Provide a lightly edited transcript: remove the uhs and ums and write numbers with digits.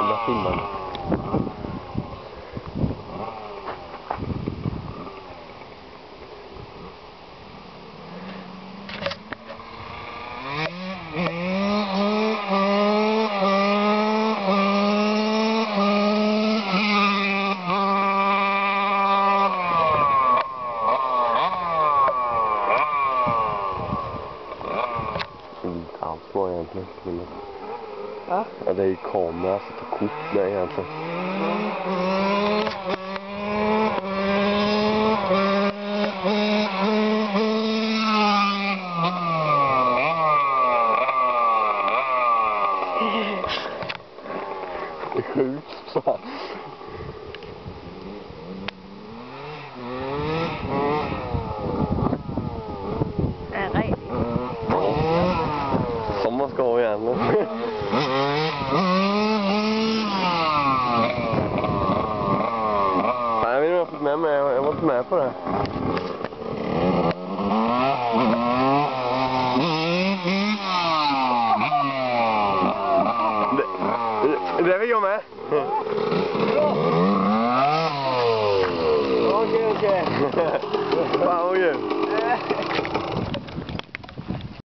Den där filmen. Allt var egentligen filmen. Ja, det är ju kamera så tar kort där egentligen. Det är sjukt så här. Som man ska ha igen. Nej, jag vill ha fått med mig. Jag var inte med på det. Det vill jag med. Okej. Fan vad gud.